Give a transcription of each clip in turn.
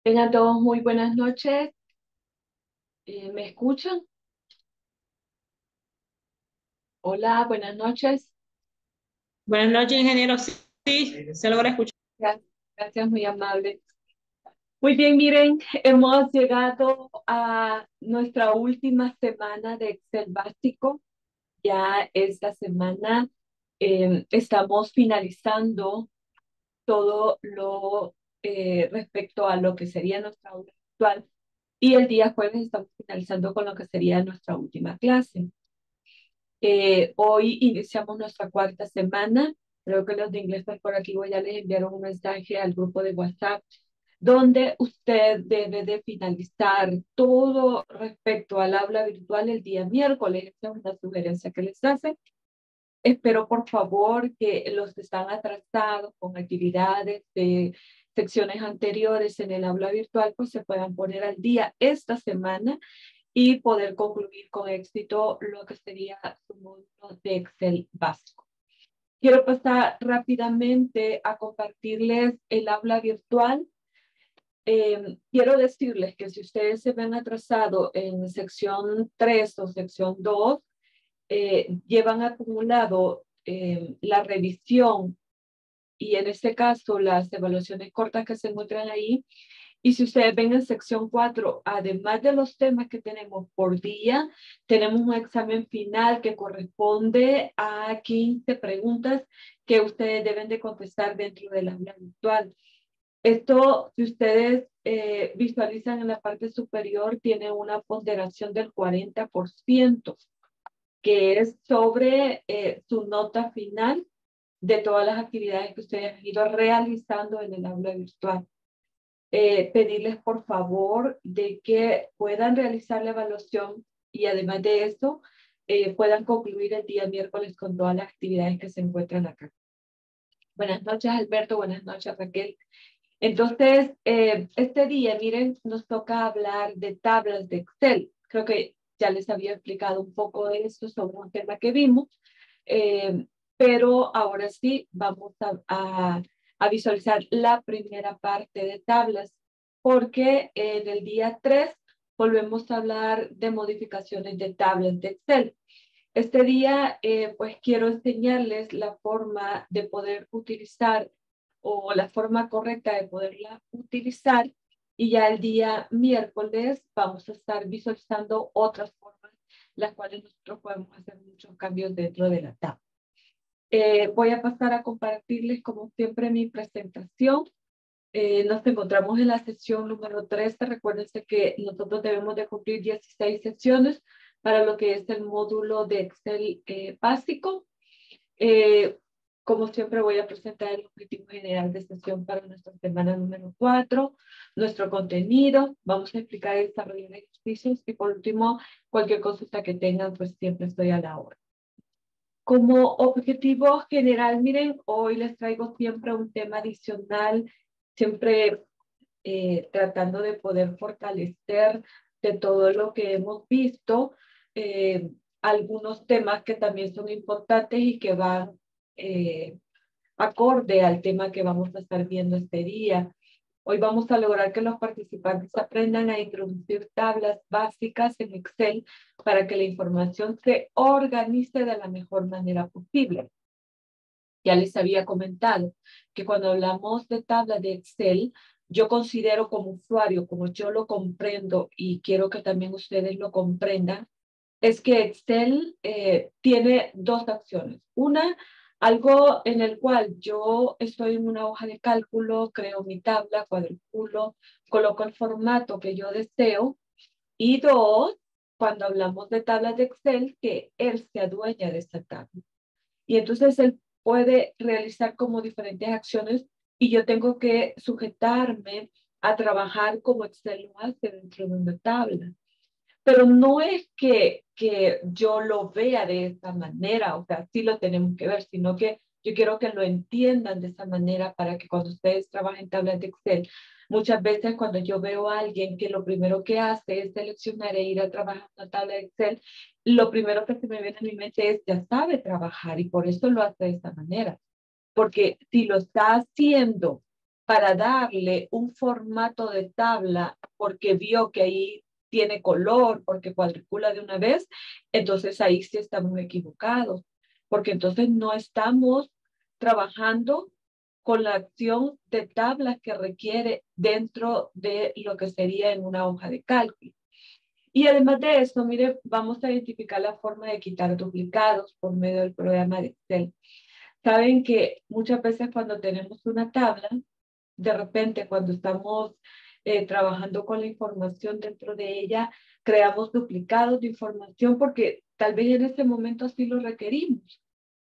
Tengan todos muy buenas noches. ¿Me escuchan? Hola, buenas noches. Buenas noches, ingeniero. Sí, sí, se logra escuchar. Gracias, gracias, muy amable. Muy bien, miren, hemos llegado a nuestra última semana de Excel básico. Ya esta semana estamos finalizando todo lo respecto a lo que sería nuestra aula actual. Y el día jueves estamos finalizando con lo que sería nuestra última clase. Hoy iniciamos nuestra cuarta semana. Creo que los de inglés pues, por aquí voy a les enviaron un mensaje al grupo de WhatsApp donde usted debe de finalizar todo respecto al aula virtual el día miércoles. Esa es una sugerencia que les hace. Espero por favor que los que están atrasados con actividades de secciones anteriores en el aula virtual pues se puedan poner al día esta semana y poder concluir con éxito lo que sería su módulo de Excel básico. Quiero pasar rápidamente a compartirles el aula virtual. Quiero decirles que si ustedes se ven atrasados en sección 3 o sección 2, llevan acumulado la revisión y en este caso las evaluaciones cortas que se encuentran ahí. Y si ustedes ven en sección 4, además de los temas que tenemos por día, tenemos un examen final que corresponde a 15 preguntas que ustedes deben de contestar dentro del aula virtual. Esto, si ustedes visualizan en la parte superior, tiene una ponderación del 40%, que es sobre su nota final de todas las actividades que ustedes han ido realizando en el aula virtual. Pedirles por favor de que puedan realizar la evaluación y además de eso puedan concluir el día miércoles con todas las actividades que se encuentran acá. Buenas noches Alberto, buenas noches Raquel. Entonces, este día, miren, nos toca hablar de tablas de Excel. Creo que ya les había explicado un poco de esto sobre un tema que vimos, eh, pero ahora sí vamos a visualizar la primera parte de tablas, porque en el día 3 volvemos a hablar de modificaciones de tablas de Excel. Este día, pues quiero enseñarles la forma de poder utilizar o la forma correcta de poderla utilizar y ya el día miércoles vamos a estar visualizando otras formas las cuales nosotros podemos hacer muchos cambios dentro de la tabla. Voy a pasar a compartirles como siempre mi presentación. Nos encontramos en la sesión número 13. Recuérdense que nosotros debemos de cumplir 16 sesiones para lo que es el módulo de Excel básico. Eh, Como siempre voy a presentar el objetivo general de sesión para nuestra semana número 4, nuestro contenido, vamos a explicar y desarrollar ejercicios y por último, cualquier consulta que tengan, pues siempre estoy a la hora. Como objetivo general, miren, hoy les traigo siempre un tema adicional, siempre tratando de poder fortalecer de todo lo que hemos visto, algunos temas que también son importantes y que van acorde al tema que vamos a estar viendo este día. Hoy vamos a lograr que los participantes aprendan a introducir tablas básicas en Excel para que la información se organice de la mejor manera posible. Ya les había comentado que cuando hablamos de tabla de Excel, yo considero como usuario, como yo lo comprendo y quiero que también ustedes lo comprendan, es que Excel tiene dos acciones. Una, algo en el cual yo estoy en una hoja de cálculo, creo mi tabla, cuadrículo, coloco el formato que yo deseo. Y dos, cuando hablamos de tablas de Excel, que él se adueña de esa tabla. Y entonces él puede realizar como diferentes acciones y yo tengo que sujetarme a trabajar como Excel lo hace dentro de una tabla. Pero no es que yo lo vea de esa manera, o sea, sí lo tenemos que ver, sino que yo quiero que lo entiendan de esa manera para que cuando ustedes trabajen tablas de Excel, muchas veces cuando yo veo a alguien que lo primero que hace es seleccionar e ir a trabajar una tabla de Excel, lo primero que se me viene a mi mente es, ya sabe trabajar y por eso lo hace de esa manera. Porque si lo está haciendo para darle un formato de tabla porque vio que ahí tiene color, porque cuadricula de una vez, entonces ahí sí estamos equivocados, porque entonces no estamos trabajando con la acción de tablas que requiere dentro de lo que sería en una hoja de cálculo. Y además de eso, mire, vamos a identificar la forma de quitar duplicados por medio del programa de Excel. Saben que muchas veces cuando tenemos una tabla, de repente cuando estamos trabajando con la información dentro de ella, creamos duplicados de información porque tal vez en ese momento así lo requerimos.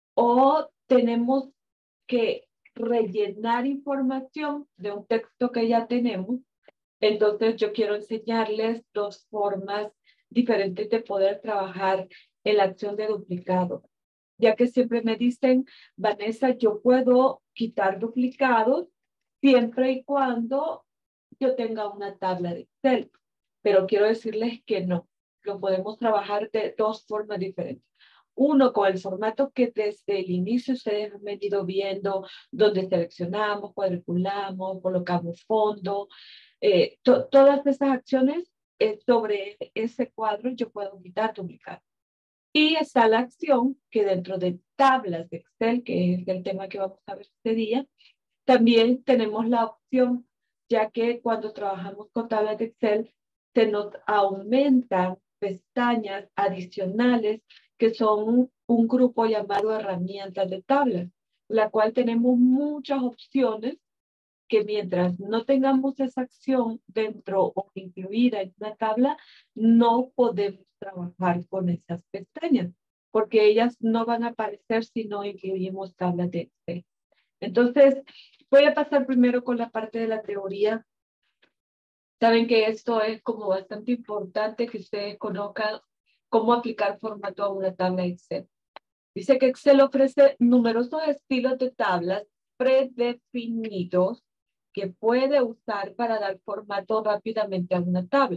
O tenemos que rellenar información de un texto que ya tenemos. Entonces yo quiero enseñarles dos formas diferentes de poder trabajar en la acción de duplicado, ya que siempre me dicen, Vanessa, yo puedo quitar duplicados siempre y cuando yo tenga una tabla de Excel, pero quiero decirles que no, lo podemos trabajar de dos formas diferentes. Uno, con el formato que desde el inicio ustedes han venido viendo, donde seleccionamos, cuadriculamos, colocamos fondo, todas esas acciones sobre ese cuadro yo puedo quitar, duplicar. Y está la acción que dentro de tablas de Excel, que es el tema que vamos a ver este día, también tenemos la opción, ya que cuando trabajamos con tablas de Excel, se nos aumentan pestañas adicionales que son un grupo llamado herramientas de tablas, la cual tenemos muchas opciones que mientras no tengamos esa acción dentro o incluida en una tabla, no podemos trabajar con esas pestañas, porque ellas no van a aparecer si no incluimos tablas de Excel. Entonces, voy a pasar primero con la parte de la teoría. Saben que esto es como bastante importante que ustedes conozcan cómo aplicar formato a una tabla Excel. Dice que Excel ofrece numerosos estilos de tablas predefinidos que puede usar para dar formato rápidamente a una tabla.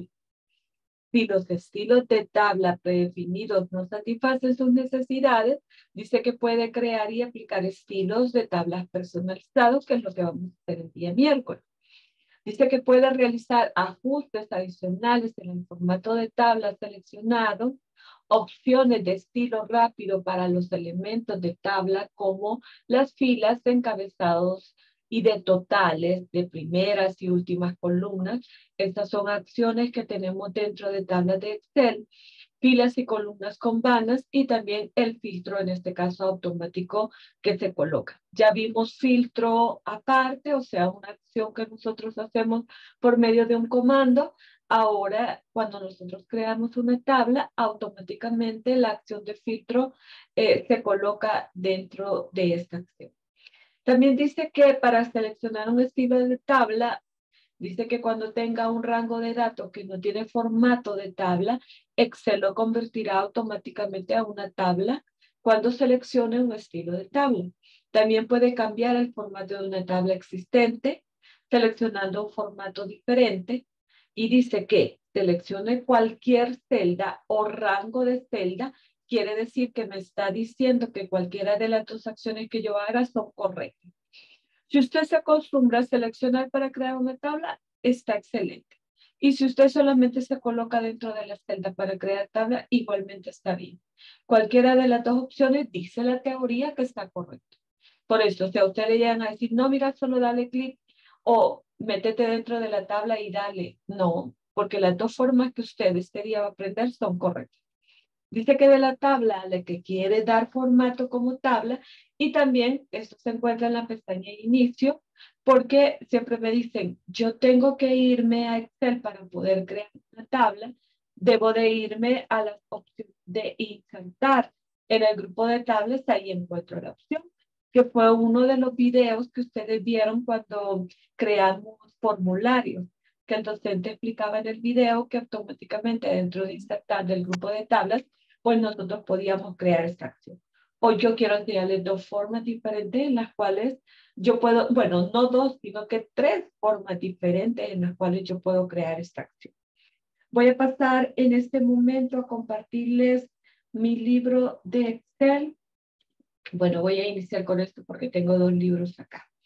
Si los estilos de tabla predefinidos no satisfacen sus necesidades, dice que puede crear y aplicar estilos de tablas personalizados, que es lo que vamos a hacer el día miércoles. Dice que puede realizar ajustes adicionales en el formato de tabla seleccionado, opciones de estilo rápido para los elementos de tabla como las filas de encabezados y de totales de primeras y últimas columnas. Estas son acciones que tenemos dentro de tablas de Excel, filas y columnas con vanas y también el filtro, en este caso automático, que se coloca. Ya vimos filtro aparte, o sea, una acción que nosotros hacemos por medio de un comando. Ahora, cuando nosotros creamos una tabla, automáticamente la acción de filtro se coloca dentro de esta acción. También dice que para seleccionar un estilo de tabla, dice que cuando tenga un rango de datos que no tiene formato de tabla, Excel lo convertirá automáticamente a una tabla cuando seleccione un estilo de tabla. También puede cambiar el formato de una tabla existente, seleccionando un formato diferente, y dice que seleccione cualquier celda o rango de celda, quiere decir que me está diciendo que cualquiera de las dos acciones que yo haga son correctas. Si usted se acostumbra a seleccionar para crear una tabla, está excelente. Y si usted solamente se coloca dentro de la celda para crear tabla, igualmente está bien. Cualquiera de las dos opciones dice la teoría que está correcto. Por eso, si a usted le llegan a decir, no, mira, solo dale clic o métete dentro de la tabla y dale. No, porque las dos formas que usted este día va a aprender son correctas. Dice que de la tabla a la que quiere dar formato como tabla, y también esto se encuentra en la pestaña inicio, porque siempre me dicen, yo tengo que irme a Excel para poder crear una tabla, debo de irme a la opción de insertar. En el grupo de tablas, ahí encuentro la opción, que fue uno de los videos que ustedes vieron cuando creamos formularios, que el docente explicaba en el video que automáticamente dentro de insertar del grupo de tablas, pues nosotros podíamos crear esta acción. Hoy yo quiero enseñarles dos formas diferentes en las cuales yo puedo, bueno, no dos, sino que tres formas diferentes en las cuales yo puedo crear esta acción. Voy a pasar en este momento a compartirles mi libro de Excel. Bueno, voy a iniciar con esto porque tengo dos libros acá.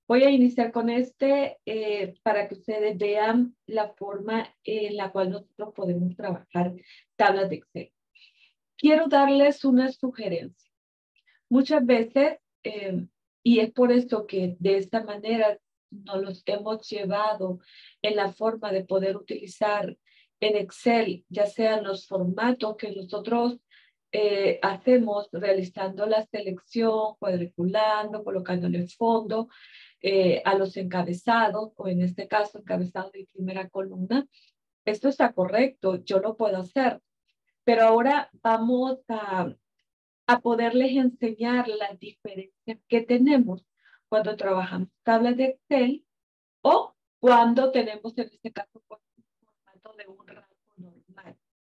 Voy a iniciar con este para que ustedes vean la forma en la cual nosotros podemos trabajar tablas de Excel. Quiero darles una sugerencia. Muchas veces, y es por esto que de esta manera nos los hemos llevado en la forma de poder utilizar en Excel, ya sean los formatos que nosotros hacemos realizando la selección, cuadriculando, colocando en el fondo, a los encabezados, o en este caso encabezado de primera columna. Esto está correcto, yo lo puedo hacer, pero ahora vamos a poderles enseñar las diferencias que tenemos cuando trabajamos tablas de Excel o cuando tenemos en este caso pues, un formato de un rango normal.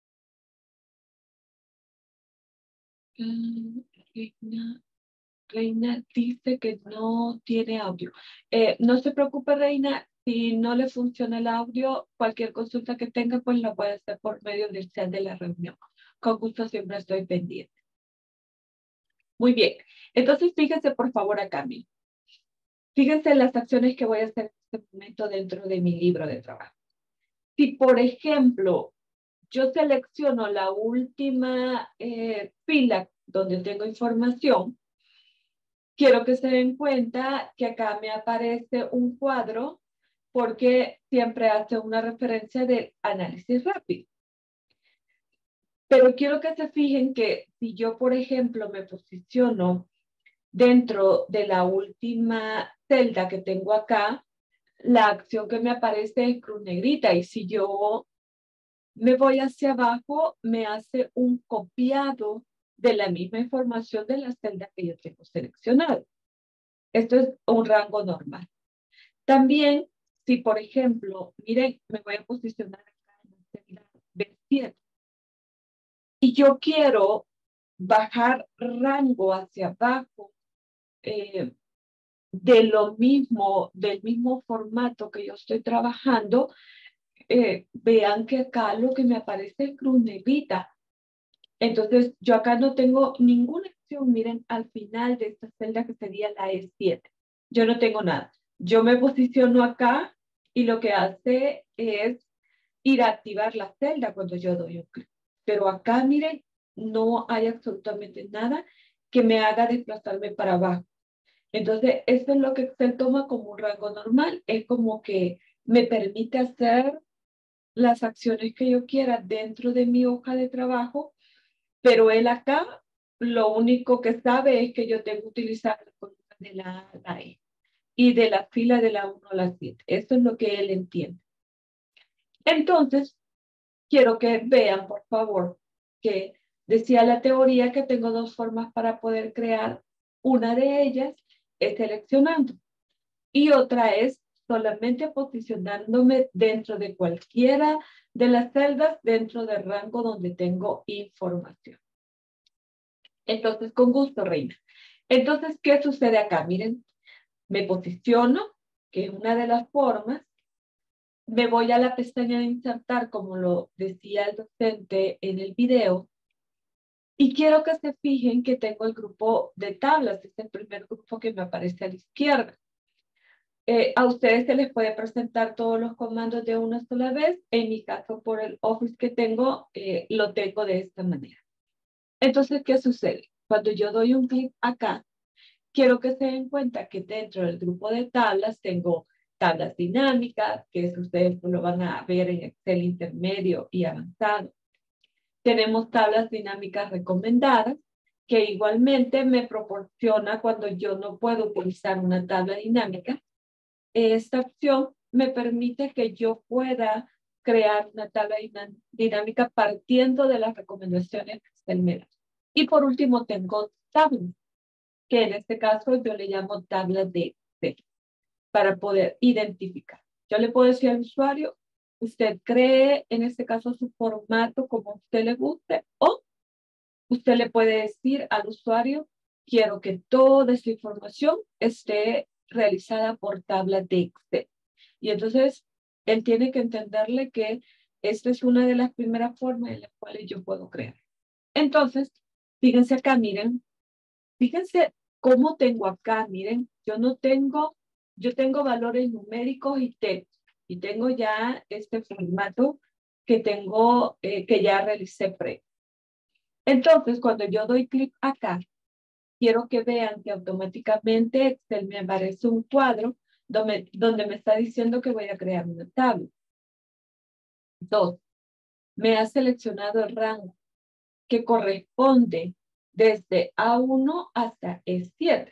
Reina dice que no tiene audio. No se preocupe, Reina, si no le funciona el audio, cualquier consulta que tenga, pues la puede hacer por medio del chat de la reunión. Con gusto siempre estoy pendiente. Muy bien. Entonces, fíjense por favor acá, Mil. Fíjense las acciones que voy a hacer en este momento dentro de mi libro de trabajo. Si, por ejemplo, yo selecciono la última fila donde tengo información, quiero que se den cuenta que acá me aparece un cuadro porque siempre hace una referencia de análisis rápido. Pero quiero que se fijen que si yo, por ejemplo, me posiciono dentro de la última celda que tengo acá, la acción que me aparece es cruz negrita. Y si yo me voy hacia abajo, me hace un copiado de la misma información de la celda que yo tengo seleccionada. Esto es un rango normal. También, si por ejemplo, miren, me voy a posicionar acá en la celda B7 y yo quiero bajar rango hacia abajo de lo mismo, del mismo formato que yo estoy trabajando, vean que acá lo que me aparece es cruz negrita. Entonces, yo acá no tengo ninguna acción. Miren, al final de esta celda que sería la E7, yo no tengo nada. Yo me posiciono acá y lo que hace es ir a activar la celda cuando yo doy un clic. Pero acá, miren, no hay absolutamente nada que me haga desplazarme para abajo. Entonces, esto es lo que Excel toma como un rango normal. Es como que me permite hacer las acciones que yo quiera dentro de mi hoja de trabajo, pero él acá lo único que sabe es que yo tengo que utilizar la columna de la A a la E y de la fila de la 1 a la 7. Eso es lo que él entiende. Entonces, quiero que vean, por favor, que decía la teoría que tengo dos formas para poder crear. Una de ellas es seleccionando y otra es solamente posicionándome dentro de cualquiera de las celdas dentro del rango donde tengo información. Entonces, con gusto, Reina. Entonces, ¿qué sucede acá? Miren, me posiciono, que es una de las formas, me voy a la pestaña de insertar, como lo decía el docente en el video, y quiero que se fijen que tengo el grupo de tablas, es el primer grupo que me aparece a la izquierda. A ustedes se les puede presentar todos los comandos de una sola vez. En mi caso, por el Office que tengo, lo tengo de esta manera. Entonces, ¿qué sucede? Cuando yo doy un clic acá, quiero que se den cuenta que dentro del grupo de tablas tengo tablas dinámicas, que eso ustedes lo van a ver en Excel intermedio y avanzado. Tenemos tablas dinámicas recomendadas, que igualmente me proporciona cuando yo no puedo utilizar una tabla dinámica. Esta opción me permite que yo pueda crear una tabla dinámica partiendo de las recomendaciones que Excel me da. Y por último tengo tablas, que en este caso yo le llamo tablas de Excel, para poder identificar. Yo le puedo decir al usuario, usted cree en este caso su formato como a usted le guste, o usted le puede decir al usuario, quiero que toda esta información esté realizada por tabla de Excel. Y entonces, él tiene que entenderle que esta es una de las primeras formas en las cuales yo puedo crear. Entonces, fíjense acá, miren, fíjense cómo tengo acá, miren, yo no tengo yo tengo valores numéricos y textos. Y tengo ya este formato que tengo, que ya realicé pre. Entonces, cuando yo doy clic acá, quiero que vean que automáticamente Excel me aparece un cuadro donde me está diciendo que voy a crear una tabla. 2. Me ha seleccionado el rango que corresponde desde A1 hasta E7.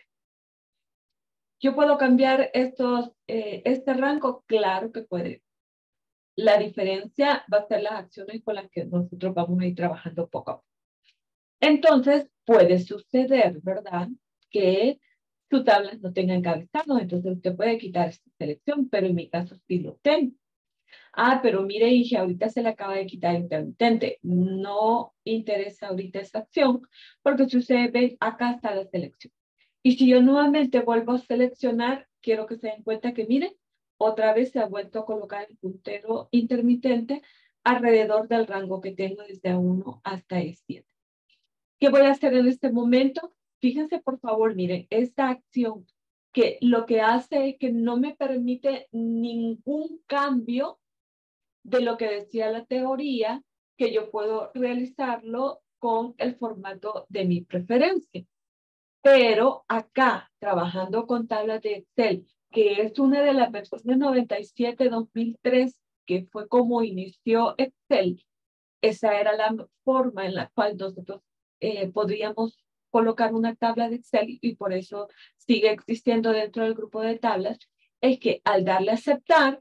¿Yo puedo cambiar este rango? Claro que puede. La diferencia va a ser las acciones con las que nosotros vamos a ir trabajando poco a poco. Entonces, puede suceder, ¿verdad? Que sus tablas no tengan encabezados, entonces usted puede quitar esta selección, pero en mi caso sí lo tengo. Ah, pero mire, hija, ahorita se le acaba de quitar intermitente. No interesa ahorita esa acción, porque si ustedes ven, acá está la selección. Y si yo nuevamente vuelvo a seleccionar, quiero que se den cuenta que, miren, otra vez se ha vuelto a colocar el puntero intermitente alrededor del rango que tengo desde A1 hasta E7. ¿Qué voy a hacer en este momento? Fíjense, por favor, miren, esta acción que lo que hace es que no me permite ningún cambio de lo que decía la teoría, que yo puedo realizarlo con el formato de mi preferencia. Pero acá, trabajando con tablas de Excel, que es una de las versiones 97-2003, que fue como inició Excel, esa era la forma en la cual nosotros podríamos colocar una tabla de Excel y por eso sigue existiendo dentro del grupo de tablas, es que al darle a aceptar,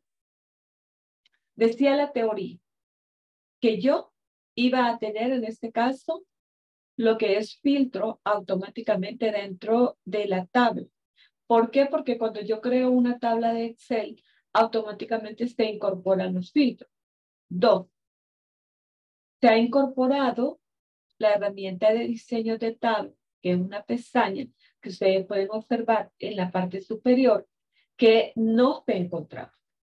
decía la teoría que yo iba a tener en este caso lo que es filtro automáticamente dentro de la tabla. ¿Por qué? Porque cuando yo creo una tabla de Excel, automáticamente se incorporan los filtros. 2. Se ha incorporado la herramienta de diseño de tabla, que es una pestaña que ustedes pueden observar en la parte superior, que no se encontraba.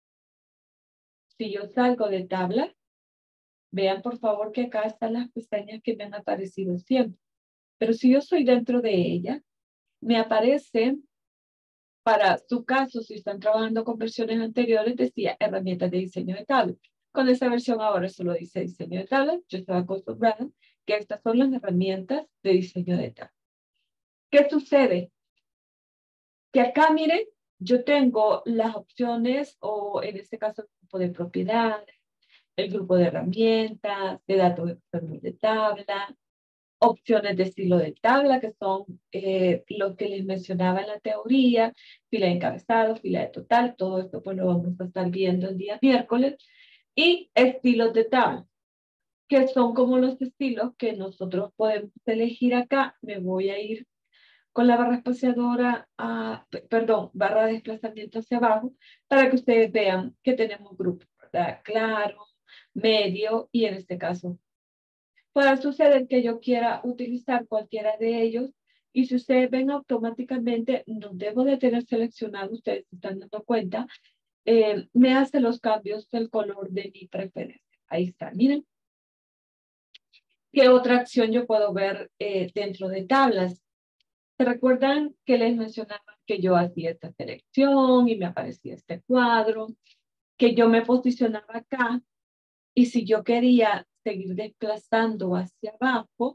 Si yo salgo de tabla, vean por favor que acá están las pestañas que me han aparecido siempre. Pero si yo soy dentro de ella, me aparece, para su caso, si están trabajando con versiones anteriores, decía herramientas de diseño de tabla. Con esa versión ahora solo dice diseño de tabla. Yo estaba acostumbrada que estas son las herramientas de diseño de tabla. ¿Qué sucede? Que acá, miren, yo tengo las opciones, o en este caso, el grupo de propiedades, el grupo de herramientas, de datos externos de tabla, opciones de estilo de tabla, que son lo que les mencionaba en la teoría, fila de encabezado, fila de total, todo esto pues lo vamos a estar viendo el día miércoles, y estilos de tabla, que son como los estilos que nosotros podemos elegir acá. Me voy a ir con la barra espaciadora, barra de desplazamiento hacia abajo, para que ustedes vean que tenemos grupos, ¿verdad? Claro, medio, y en este caso puede suceder que yo quiera utilizar cualquiera de ellos, y si ustedes ven automáticamente, no debo de tener seleccionado, ustedes se están dando cuenta, me hace los cambios del color de mi preferencia. Ahí está, miren. ¿Qué otra acción yo puedo ver dentro de tablas? ¿Se recuerdan que les mencionaba que yo hacía esta selección y me aparecía este cuadro? Que yo me posicionaba acá, y si yo quería seguir desplazando hacia abajo,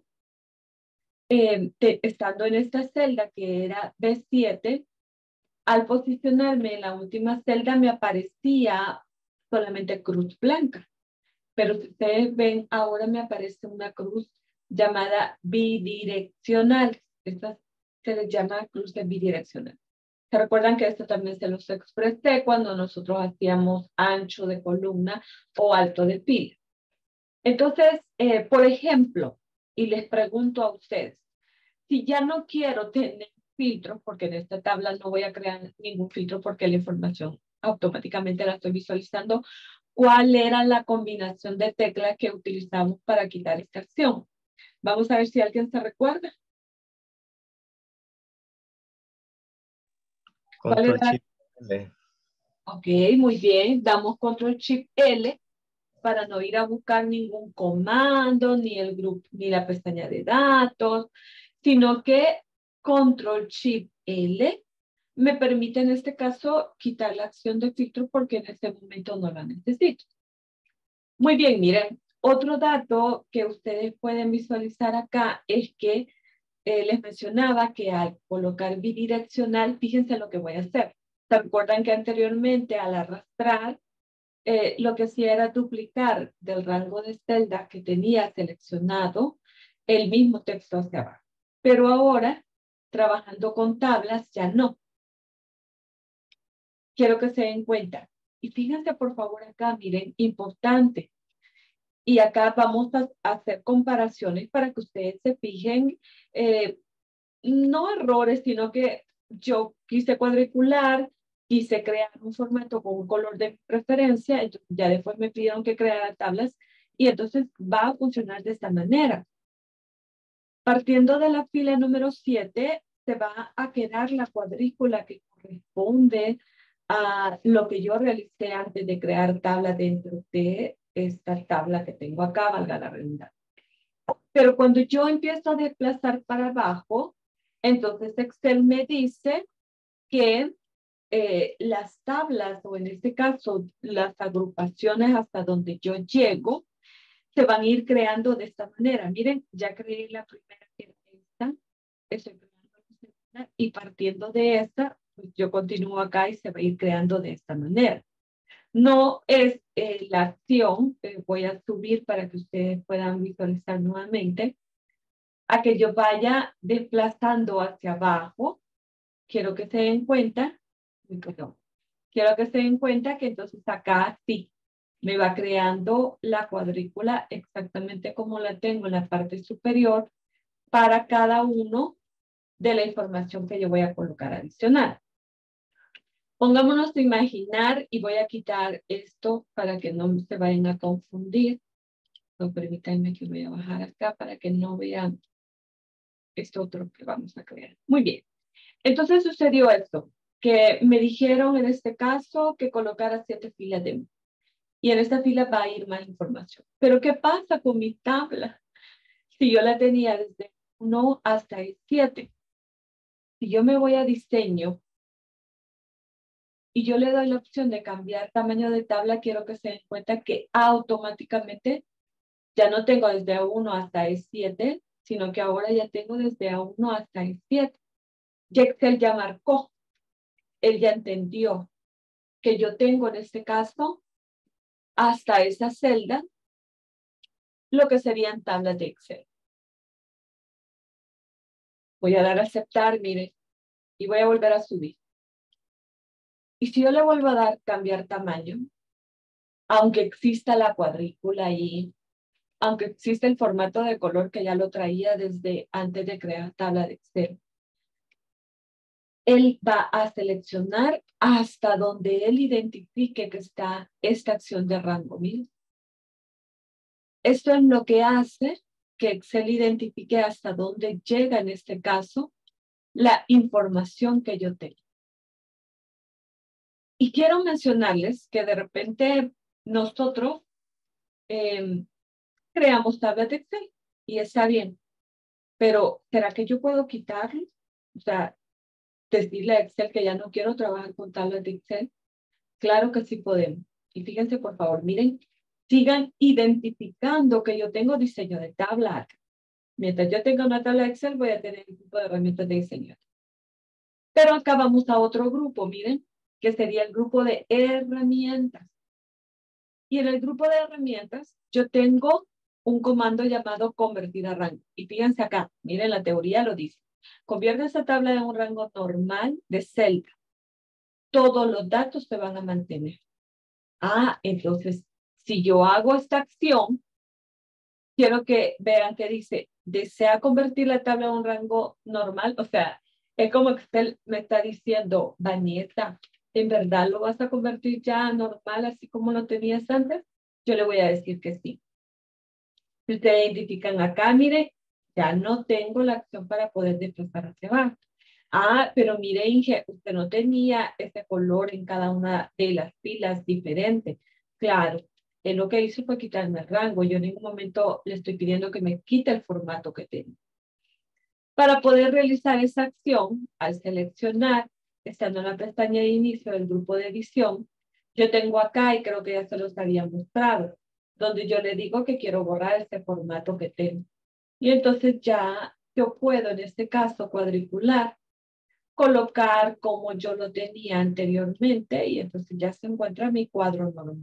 estando en esta celda que era B7, al posicionarme en la última celda me aparecía solamente cruz blanca. Pero si ustedes ven, ahora me aparece una cruz llamada bidireccional. Esta se les llama cruz de bidireccional. ¿Se recuerdan que esto también se los expresé cuando nosotros hacíamos ancho de columna o alto de pila? Entonces, por ejemplo, y les pregunto a ustedes, si ya no quiero tener filtros, porque en esta tabla no voy a crear ningún filtro porque la información automáticamente la estoy visualizando, ¿cuál era la combinación de teclas que utilizamos para quitar esta acción? Vamos a ver si alguien se recuerda. ¿Cuál Control era? Shift L. Ok, muy bien. Damos Control Shift L para no ir a buscar ningún comando, ni el grupo, ni la pestaña de datos, sino que Control Shift L me permite en este caso quitar la acción de filtro porque en este momento no la necesito. Muy bien, miren, otro dato que ustedes pueden visualizar acá es que les mencionaba que al colocar bidireccional, fíjense lo que voy a hacer. ¿Se acuerdan que anteriormente al arrastrar, lo que hacía era duplicar del rango de celda que tenía seleccionado el mismo texto hacia abajo? Pero ahora, trabajando con tablas, ya no. Quiero que se den cuenta. Y fíjense por favor acá, miren, importante. Y acá vamos a hacer comparaciones para que ustedes se fijen, no errores, sino que yo quise cuadricular, quise crear un formato con un color de preferencia, entonces ya después me pidieron que creara tablas y entonces va a funcionar de esta manera. Partiendo de la fila número 7, se va a quedar la cuadrícula que corresponde a lo que yo realicé antes de crear tabla dentro de esta tabla que tengo acá, valga la redundancia. Pero cuando yo empiezo a desplazar para abajo, entonces Excel me dice que las tablas, o en este caso, las agrupaciones hasta donde yo llego, se van a ir creando de esta manera. Miren, ya creé la primera que era esta, estoy creando la segunda, y partiendo de esta, pues yo continúo acá y se va a ir creando de esta manera. No es la acción, voy a subir para que ustedes puedan visualizar nuevamente, a que yo vaya desplazando hacia abajo. Quiero que se den cuenta, perdón, quiero que se den cuenta que entonces acá sí, me va creando la cuadrícula exactamente como la tengo en la parte superior para cada uno de la información que yo voy a colocar adicional. Pongámonos a imaginar, y voy a quitar esto para que no se vayan a confundir. No, permítanme que voy a bajar acá para que no vean esto otro que vamos a crear. Muy bien. Entonces sucedió esto, que me dijeron en este caso que colocara 7 filas de mí. Y en esta fila va a ir más información. Pero ¿qué pasa con mi tabla? Si yo la tenía desde 1 hasta el 7. Si yo me voy a diseño y yo le doy la opción de cambiar tamaño de tabla, quiero que se den cuenta que automáticamente ya no tengo desde 1 hasta el 7, sino que ahora ya tengo desde 1 hasta el 7. Y Excel ya marcó, él ya entendió que yo tengo en este caso hasta esa celda lo que serían tablas de Excel. Voy a dar a aceptar, mire, y voy a volver a subir. Y si yo le vuelvo a dar cambiar tamaño, aunque exista la cuadrícula ahí, aunque exista el formato de color que ya lo traía desde antes de crear tabla de Excel, él va a seleccionar hasta donde él identifique que está esta acción de rango. Mire. Esto es lo que hace que Excel identifique hasta dónde llega en este caso la información que yo tengo. Y quiero mencionarles que de repente nosotros creamos tablas de Excel y está bien, pero ¿será que yo puedo quitarlo? O sea, decirle a Excel que ya no quiero trabajar con tablas de Excel. Claro que sí podemos. Y fíjense, por favor, miren, sigan identificando que yo tengo diseño de tabla. Mientras yo tenga una tabla de Excel, voy a tener un tipo de herramientas de diseño. Pero acá vamos a otro grupo, miren, que sería el grupo de herramientas. Y en el grupo de herramientas, yo tengo un comando llamado convertir a rango. Y fíjense acá, miren, la teoría lo dice. Convierte esa tabla en un rango normal de celda. Todos los datos se van a mantener. Ah, entonces, si yo hago esta acción, quiero que vean que dice, desea convertir la tabla en un rango normal. O sea, es como Excel me está diciendo, Vanessa, ¿en verdad lo vas a convertir ya a normal así como lo tenías antes? Yo le voy a decir que sí. Si ustedes identifican acá, mire, ya no tengo la acción para poder desplazar hacia abajo. Ah, pero mire, Inge, usted no tenía ese color en cada una de las filas diferente. Claro, él lo que hizo fue quitarme el rango. Yo en ningún momento le estoy pidiendo que me quite el formato que tengo. Para poder realizar esa acción, al seleccionar estando en la pestaña de inicio del grupo de edición, yo tengo acá, y creo que ya se los había mostrado, donde yo le digo que quiero borrar este formato que tengo. Y entonces ya yo puedo, en este caso, cuadricular, colocar como yo lo tenía anteriormente, y entonces ya se encuentra mi cuadro normal.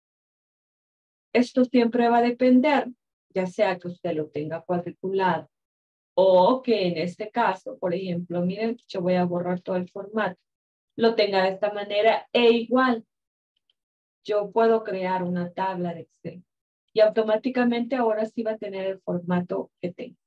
Esto siempre va a depender, ya sea que usted lo tenga cuadriculado o que en este caso, por ejemplo, miren, yo voy a borrar todo el formato, lo tenga de esta manera e igual yo puedo crear una tabla de Excel y automáticamente ahora sí va a tener el formato que tengo.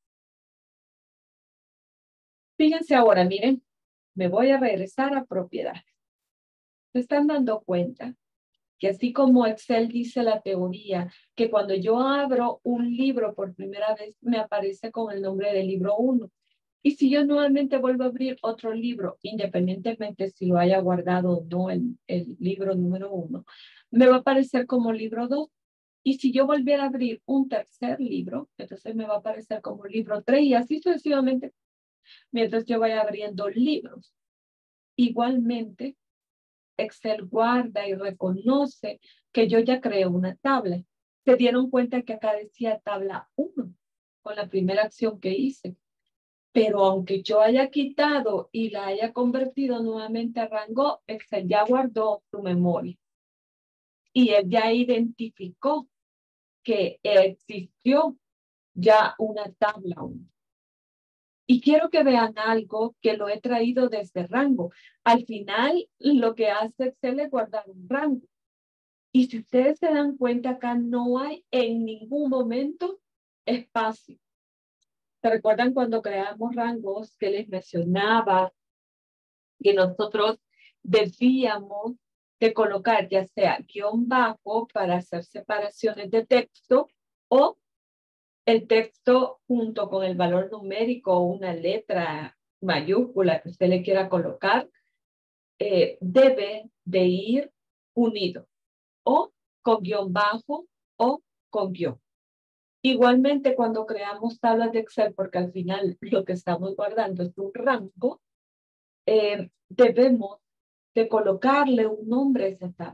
Fíjense ahora, miren, me voy a regresar a propiedades. ¿Se están dando cuenta? Que así como Excel dice la teoría, que cuando yo abro un libro por primera vez me aparece con el nombre del libro 1. Y si yo nuevamente vuelvo a abrir otro libro, independientemente si lo haya guardado o no el libro número 1, me va a aparecer como libro 2. Y si yo volviera a abrir un tercer libro, entonces me va a aparecer como libro 3 y así sucesivamente mientras yo vaya abriendo libros. Igualmente, Excel guarda y reconoce que yo ya creé una tabla. Se dieron cuenta que acá decía tabla 1 con la primera acción que hice. Pero aunque yo haya quitado y la haya convertido nuevamente a rango, Excel ya guardó su memoria. Y él ya identificó que existió ya una tabla 1. Y quiero que vean algo que lo he traído desde rango. Al final, lo que hace Excel es guardar un rango. Y si ustedes se dan cuenta, acá no hay en ningún momento espacio. ¿Se recuerdan cuando creamos rangos que les mencionaba que nosotros debíamos de colocar ya sea guión bajo para hacer separaciones de texto o el texto junto con el valor numérico o una letra mayúscula que usted le quiera colocar, debe de ir unido o con guión bajo o con guión. Igualmente cuando creamos tablas de Excel, porque al final lo que estamos guardando es un rango, debemos de colocarle un nombre a esa tabla.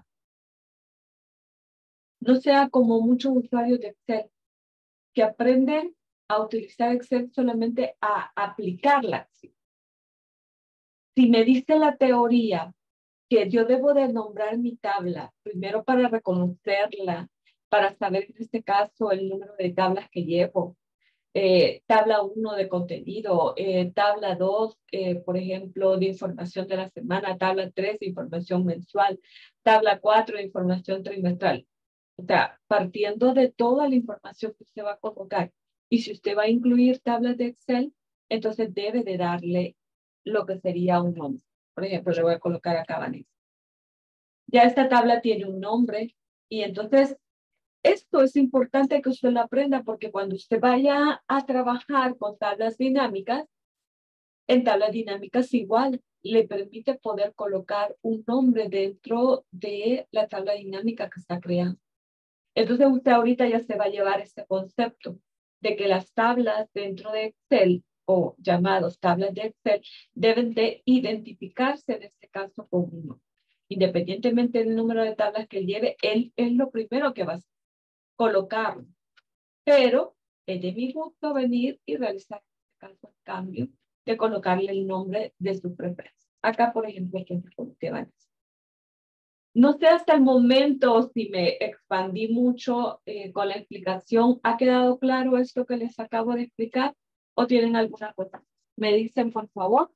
No sea como muchos usuarios de Excel que aprenden a utilizar Excel solamente a aplicar la acción. Si me dice la teoría que yo debo de nombrar mi tabla, primero para reconocerla, para saber en este caso el número de tablas que llevo, tabla 1 de contenido, tabla 2, por ejemplo, de información de la semana, tabla 3 de información mensual, tabla 4 de información trimestral. O sea, partiendo de toda la información que usted va a colocar. Y si usted va a incluir tablas de Excel, entonces debe de darle lo que sería un nombre. Por ejemplo, le voy a colocar acá Vanessa. Ya esta tabla tiene un nombre y entonces esto es importante que usted lo aprenda porque cuando usted vaya a trabajar con tablas dinámicas, en tablas dinámicas igual le permite poder colocar un nombre dentro de la tabla dinámica que está creando. Entonces usted ahorita ya se va a llevar este concepto de que las tablas dentro de Excel o llamados tablas de Excel deben de identificarse en este caso con uno. Independientemente del número de tablas que él lleve, él es lo primero que va a colocarlo. Pero es de mi gusto venir y realizar en este caso el cambio de colocarle el nombre de su preferencia. Acá, por ejemplo, el que me coloqué Vanessa. No sé hasta el momento si me expandí mucho con la explicación. ¿Ha quedado claro esto que les acabo de explicar? ¿O tienen alguna cosa? Me dicen, por favor.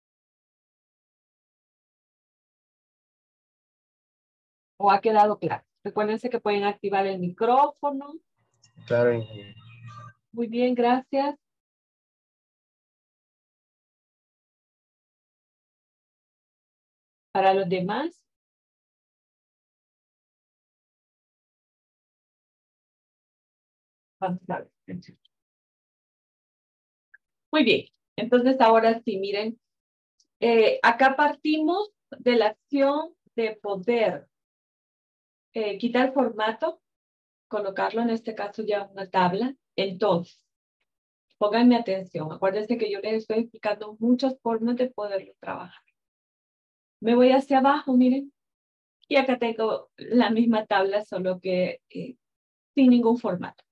¿O ha quedado claro? Recuérdense que pueden activar el micrófono. Claro, ingeniero. Muy bien, gracias. Para los demás. Vamos a ver. Muy bien. Entonces, ahora sí, miren. Acá partimos de la acción de poder quitar formato, colocarlo en este caso ya en una tabla. Entonces, pónganme atención. Acuérdense que yo les estoy explicando muchas formas de poderlo trabajar. Me voy hacia abajo, miren. Y acá tengo la misma tabla, solo que sin ningún formato.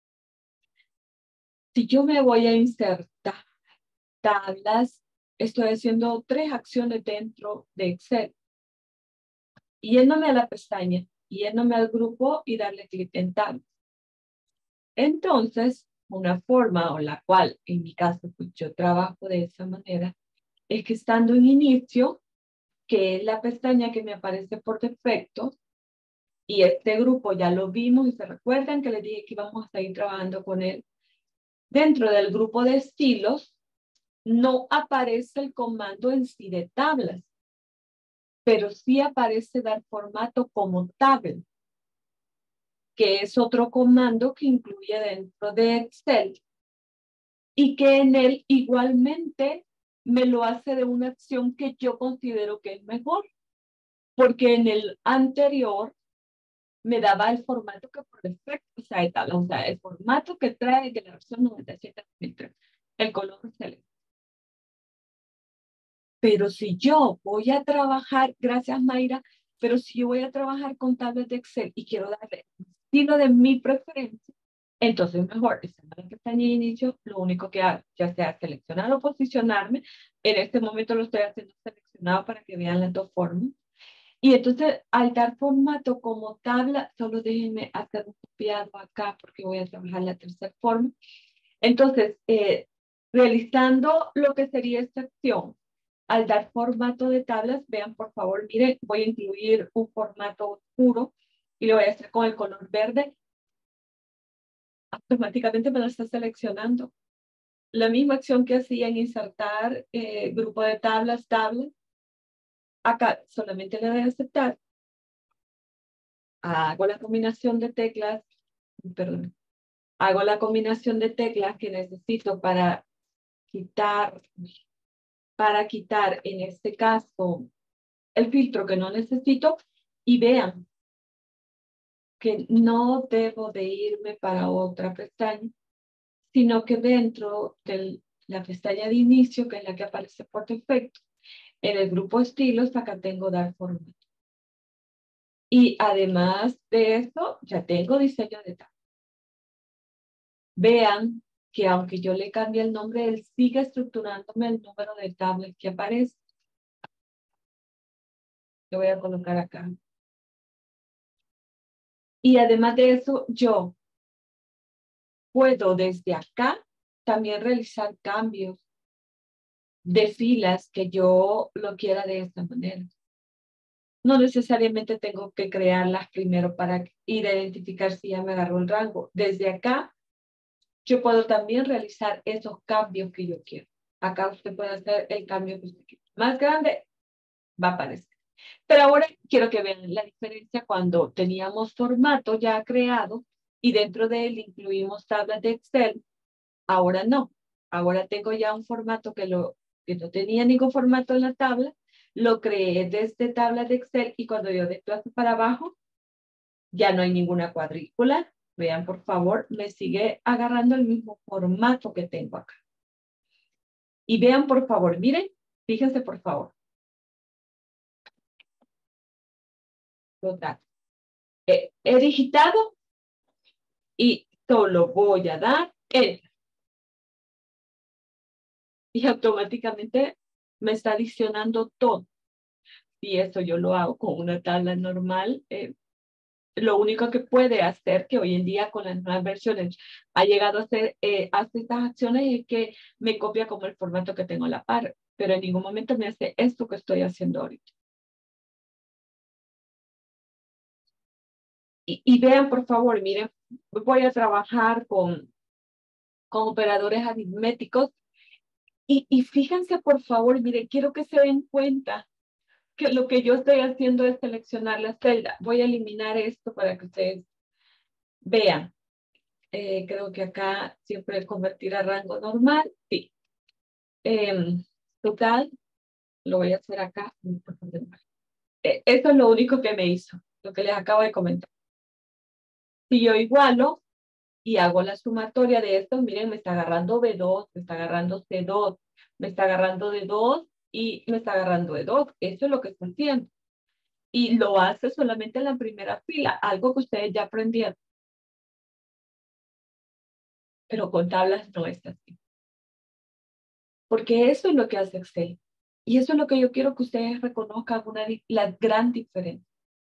Si yo me voy a insertar tablas, estoy haciendo 3 acciones dentro de Excel. Yéndome a la pestaña, yéndome al grupo y darle clic en tablas. Entonces, una forma o la cual, en mi caso, pues yo trabajo de esa manera, es que estando en inicio, que es la pestaña que me aparece por defecto, y este grupo ya lo vimos y se recuerdan que les dije que íbamos a seguir trabajando con él. Dentro del grupo de estilos, no aparece el comando en sí de tablas, pero sí aparece dar formato como tabla, que es otro comando que incluye dentro de Excel y que en él igualmente me lo hace de una acción que yo considero que es mejor, porque en el anterior me daba el formato que por defecto, o sea, el formato que trae de la versión 97.3, el color celeste. Pero si yo voy a trabajar, gracias Mayra, pero si yo voy a trabajar con tablas de Excel y quiero darle un estilo de mi preferencia, entonces mejor, estando en la pestaña de inicio, lo único que hago, ya sea seleccionar o posicionarme, en este momento lo estoy haciendo seleccionado para que vean las dos formas. Y entonces, al dar formato como tabla, solo déjenme hacer un copiado acá porque voy a trabajar la tercera forma. Entonces, realizando lo que sería esta acción, al dar formato de tablas, vean por favor, miren, voy a incluir un formato oscuro y lo voy a hacer con el color verde. Automáticamente me lo está seleccionando. La misma acción que hacía en insertar grupo de tablas, tablas. Acá solamente le doy a aceptar. Hago la combinación de teclas, perdón, hago la combinación de teclas que necesito quitar, para quitar en este caso el filtro que no necesito y vean que no debo de irme para otra pestaña, sino que dentro de la pestaña de inicio, que es la que aparece por defecto, en el grupo estilos, acá tengo dar formato. Y además de eso, ya tengo diseño de tabla. Vean que aunque yo le cambie el nombre, él sigue estructurándome el número de tablas que aparece. Lo voy a colocar acá. Y además de eso, yo puedo desde acá también realizar cambios de filas que yo lo quiera de esta manera. No necesariamente tengo que crearlas primero para ir a identificar si ya me agarró el rango. Desde acá, yo puedo también realizar esos cambios que yo quiero. Acá usted puede hacer el cambio que usted quiera. Más grande, va a aparecer. Pero ahora quiero que vean la diferencia cuando teníamos formato ya creado y dentro de él incluimos tablas de Excel. Ahora no. Ahora tengo ya un formato que no tenía ningún formato en la tabla. Lo creé desde tablas de Excel y cuando yo desplazo para abajo, ya no hay ninguna cuadrícula. Vean, por favor, me sigue agarrando el mismo formato que tengo acá. Y vean, por favor, miren, fíjense, por favor. He digitado y solo voy a dar Enter. Y automáticamente me está adicionando todo. Y eso yo lo hago con una tabla normal. Lo único que puede hacer, que hoy en día con las nuevas versiones ha llegado a hace estas acciones, es que me copia como el formato que tengo a la par, pero en ningún momento me hace esto que estoy haciendo ahorita. Y vean, por favor, miren, voy a trabajar con operadores aritméticos. Y fíjense, por favor, miren, quiero que se den cuenta que lo que yo estoy haciendo es seleccionar la celda. Voy a eliminar esto para que ustedes vean. Creo que acá siempre convertir a rango normal. Sí. Total, lo voy a hacer acá. Eso es lo único que me hizo, lo que les acabo de comentar. Si yo igualo y hago la sumatoria de estos, miren, me está agarrando B2, me está agarrando C2, me está agarrando D2 y me está agarrando de dos. Eso es lo que está haciendo. Y lo hace solamente en la primera fila, algo que ustedes ya aprendieron. Pero con tablas no es así. Porque eso es lo que hace Excel. Y eso es lo que yo quiero que ustedes reconozcan la gran diferencia.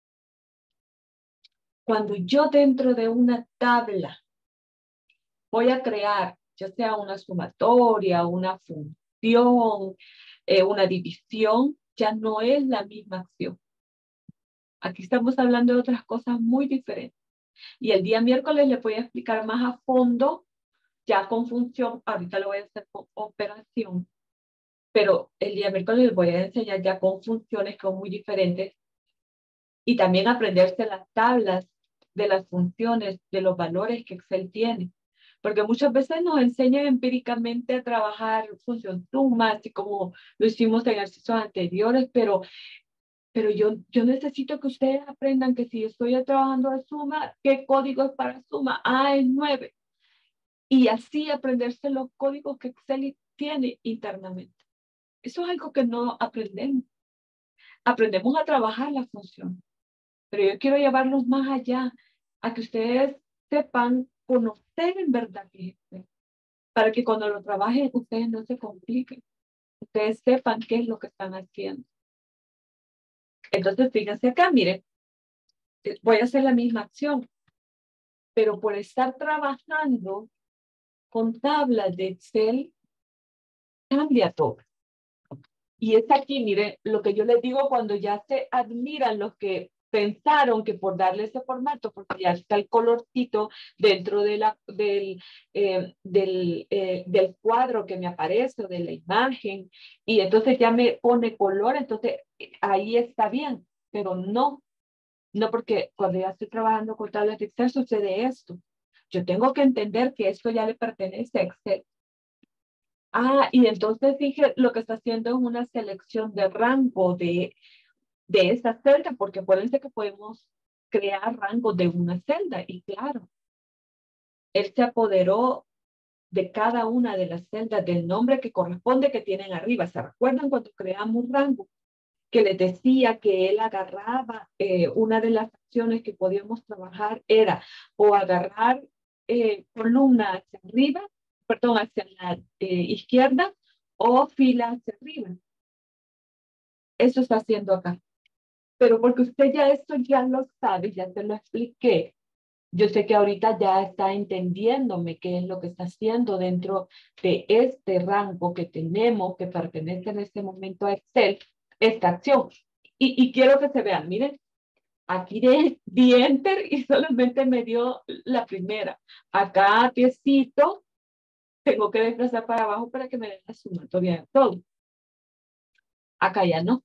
Cuando yo dentro de una tabla voy a crear, ya sea una sumatoria, una función, una división, ya no es la misma acción. Aquí estamos hablando de otras cosas muy diferentes. Y el día miércoles les voy a explicar más a fondo, ya con función, ahorita lo voy a hacer con operación, pero el día miércoles les voy a enseñar ya con funciones que son muy diferentes y también aprenderse las tablas de las funciones, de los valores que Excel tiene. Porque muchas veces nos enseñan empíricamente a trabajar función suma, así como lo hicimos en ejercicios anteriores, pero yo necesito que ustedes aprendan que si estoy trabajando de suma, ¿qué código es para suma? Ah, es 9. Y así aprenderse los códigos que Excel tiene internamente. Eso es algo que no aprendemos. Aprendemos a trabajar la función. Pero yo quiero llevarlos más allá, a que ustedes sepan conocer en verdad qué es Excel, para que cuando lo trabajen ustedes no se compliquen, ustedes sepan qué es lo que están haciendo. Entonces, fíjense acá, miren, voy a hacer la misma acción, pero por estar trabajando con tablas de Excel, cambia todo. Y es aquí, mire, lo que yo les digo cuando ya se admiran los que pensaron que por darle ese formato, porque ya está el colorcito dentro de del cuadro que me aparece, o de la imagen, y entonces ya me pone color, entonces ahí está bien, pero no porque cuando ya estoy trabajando con tablas de Excel sucede esto. Yo tengo que entender que esto ya le pertenece a Excel. Ah, y entonces dije, lo que está haciendo es una selección de rango de esa celda, porque acuérdense que podemos crear rangos de una celda, y claro, él se apoderó de cada una de las celdas del nombre que corresponde que tienen arriba. ¿Se recuerdan cuando creamos rango? Que les decía que él agarraba, una de las acciones que podíamos trabajar era o agarrar columna hacia arriba, perdón, hacia la izquierda, o fila hacia arriba. Eso está haciendo acá. Pero porque usted ya esto ya lo sabe, ya te lo expliqué. Yo sé que ahorita ya está entendiéndome qué es lo que está haciendo dentro de este rango que tenemos, que pertenece en este momento a Excel, esta acción. Y quiero que se vean, miren, aquí di enter y solamente me dio la primera. Acá, piecito, tengo que desplazar para abajo para que me den la sumatoria de todo. Acá ya no.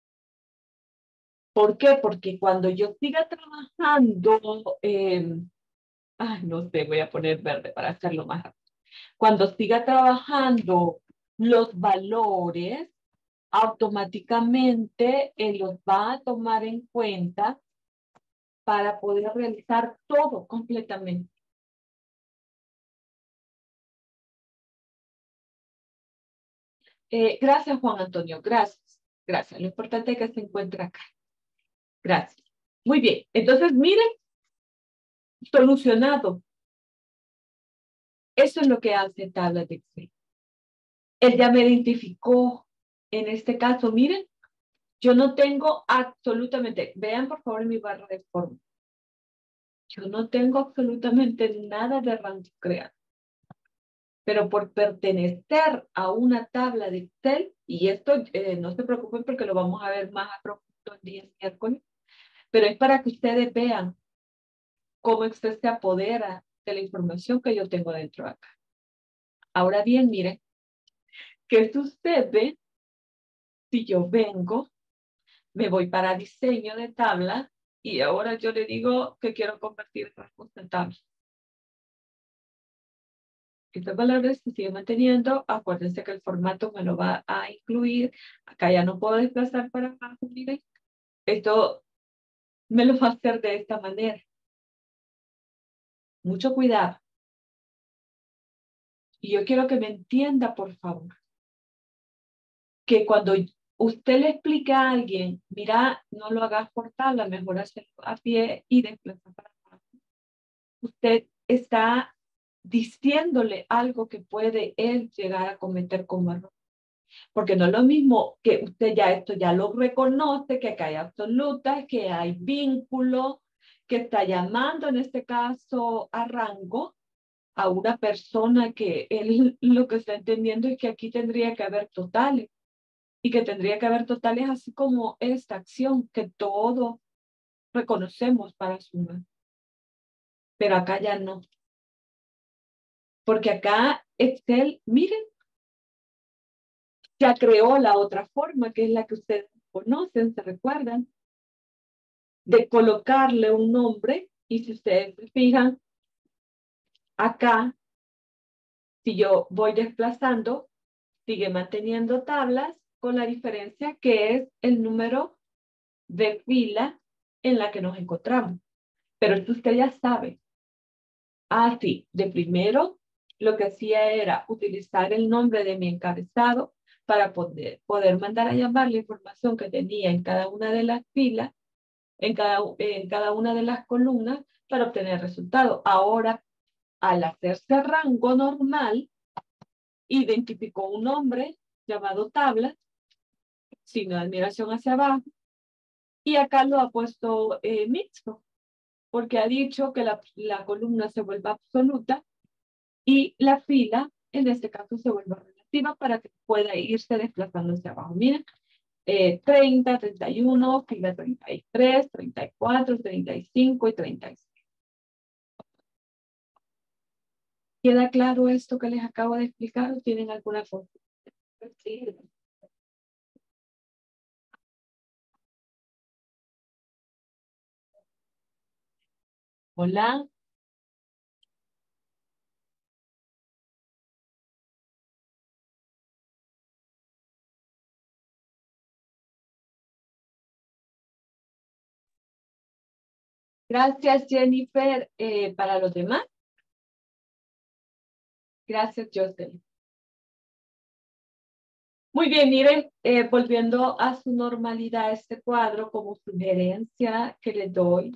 ¿Por qué? Porque cuando yo siga trabajando, no sé, voy a poner verde para hacerlo más rápido. Cuando siga trabajando los valores, automáticamente él los va a tomar en cuenta para poder realizar todo completamente. Gracias, Juan Antonio, gracias. Gracias. Lo importante es que se encuentre acá. Gracias. Muy bien. Entonces, miren, solucionado. Eso es lo que hace tabla de Excel. Él ya me identificó. En este caso, miren, yo no tengo absolutamente, vean por favor mi barra de forma. Yo no tengo absolutamente nada de rango creado. Pero por pertenecer a una tabla de Excel, y esto no se preocupen porque lo vamos a ver más a profundo el día miércoles, pero es para que ustedes vean cómo Excel se apodera de la información que yo tengo dentro de acá. Ahora bien, miren, ¿qué sucede si yo vengo, me voy para diseño de tabla y ahora yo le digo que quiero convertir rangos en tabla? Estos valores se siguen manteniendo. Acuérdense que el formato me lo va a incluir. Acá ya no puedo desplazar para abajo, miren. Esto me lo va a hacer de esta manera. Mucho cuidado. Y yo quiero que me entienda, por favor. que cuando usted le explica a alguien, mira, no lo hagas por tabla, mejor hacerlo a pie y desplazar para abajo, usted está diciéndole algo que puede él llegar a cometer como error. Porque no es lo mismo que usted ya esto ya lo reconoce, que acá hay absolutas, que hay vínculo, que está llamando en este caso a rango a una persona que él lo que está entendiendo es que aquí tendría que haber totales y que tendría que haber totales así como esta acción que todos reconocemos para sumar. Pero acá ya no. Porque acá Excel, miren, ya creó la otra forma, que es la que ustedes conocen, se recuerdan, de colocarle un nombre. Y si ustedes se fijan, acá, si yo voy desplazando, sigue manteniendo tablas con la diferencia que es el número de fila en la que nos encontramos. Pero esto usted ya sabe. Así, de primero, lo que hacía era utilizar el nombre de mi encabezado para poder mandar a llamar la información que tenía en cada una de las filas, en cada una de las columnas, para obtener el resultado. Ahora, al hacerse rango normal, identificó un nombre llamado tabla, signo de admiración hacia abajo, y acá lo ha puesto mixto, porque ha dicho que la columna se vuelva absoluta y la fila, en este caso, se vuelve relativa para que pueda irse desplazando hacia abajo. Miren, 30, 31, fila 33, 34, 35 y 36. ¿Queda claro esto que les acabo de explicar o tienen alguna cosa? Sí. Hola. Gracias, Jennifer. Para los demás. Gracias, Joseph. Muy bien, miren, volviendo a su normalidad este cuadro, como sugerencia que les doy,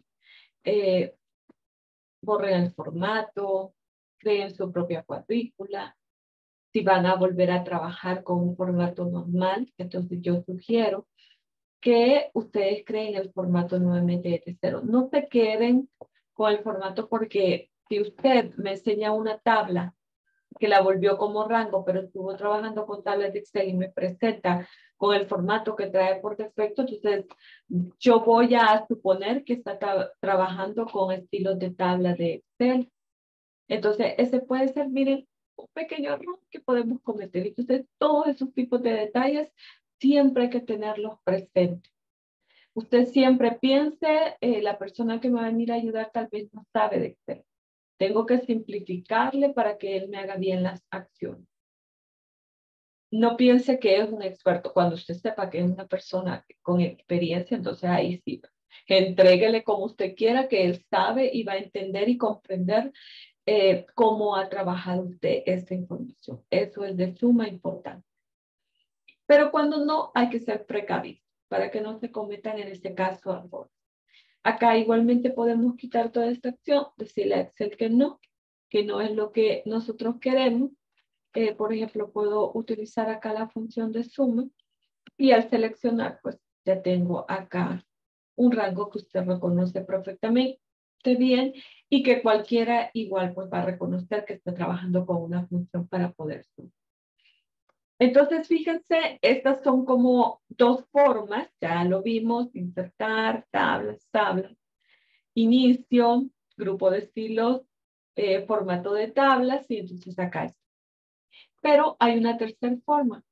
borren el formato, creen su propia cuadrícula. Si van a volver a trabajar con un formato normal, entonces yo sugiero que ustedes creen el formato nuevamente desde cero. No se queden con el formato porque si usted me enseña una tabla que la volvió como rango, pero estuvo trabajando con tablas de Excel y me presenta con el formato que trae por defecto, entonces yo voy a suponer que está trabajando con estilos de tabla de Excel. Entonces, ese puede ser, miren, un pequeño error que podemos cometer. Entonces, todos esos tipos de detalles siempre hay que tenerlos presentes. Usted siempre piense, la persona que me va a venir a ayudar tal vez no sabe de Excel. Tengo que simplificarle para que él me haga bien las acciones. No piense que es un experto. Cuando usted sepa que es una persona con experiencia, entonces ahí sí. Entréguele como usted quiera, que él sabe y va a entender y comprender cómo ha trabajado usted esta información. Eso es de suma importancia. Pero cuando no, hay que ser precavidos para que no se cometan en este caso errores. Acá igualmente podemos quitar toda esta acción, decirle a Excel que no es lo que nosotros queremos. Por ejemplo, puedo utilizar acá la función de suma y al seleccionar, pues ya tengo acá un rango que usted reconoce perfectamente bien y que cualquiera igual pues va a reconocer que está trabajando con una función para poder sumar. Entonces, fíjense, estas son como dos formas, ya lo vimos, insertar, tablas, inicio, grupo de estilos, formato de tablas, y entonces acá está. Pero hay una tercera forma.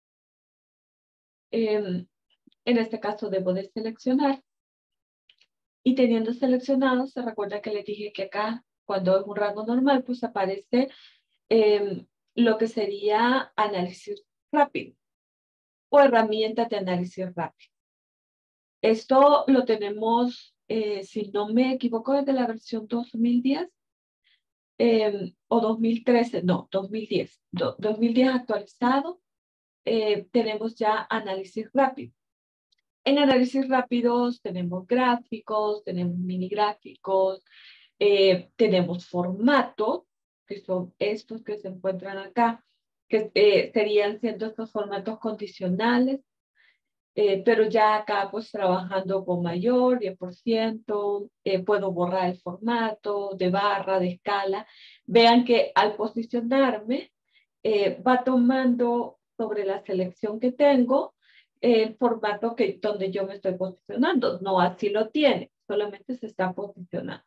En este caso debo de seleccionar. Y teniendo seleccionado, se recuerda que les dije que acá, cuando es un rango normal, pues aparece lo que sería análisis rápido o herramientas de análisis rápido. Esto lo tenemos, si no me equivoco, desde la versión 2010 o 2013, no, 2010. 2010 actualizado tenemos ya análisis rápido. En análisis rápidos tenemos gráficos, tenemos mini gráficos, tenemos formatos, que son estos que se encuentran acá, que serían siendo estos formatos condicionales, pero ya acá pues trabajando con mayor, 10%, puedo borrar el formato de barra, de escala. Vean que al posicionarme, va tomando sobre la selección que tengo el formato donde yo me estoy posicionando. No así lo tiene, solamente se está posicionando.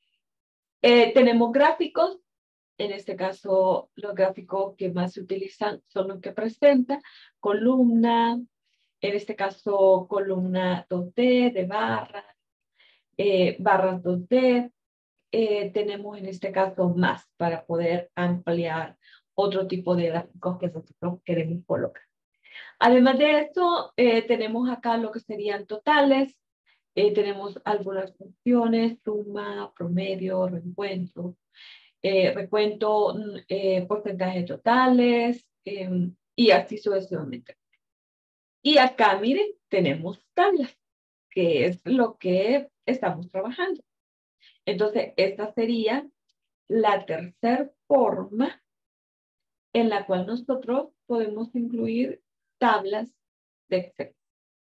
Tenemos gráficos. En este caso, los gráficos que más se utilizan son los que presentan columna, en este caso columna 2D de barras, barras 2D. Tenemos en este caso más para poder ampliar otro tipo de gráficos que nosotros queremos colocar. Además de esto, tenemos acá lo que serían totales. Tenemos algunas funciones, suma, promedio, reencuentro, recuento, porcentajes totales, y así sucesivamente. Y acá, miren, tenemos tablas, que es lo que estamos trabajando. Entonces, esta sería la tercera forma en la cual nosotros podemos incluir tablas de Excel.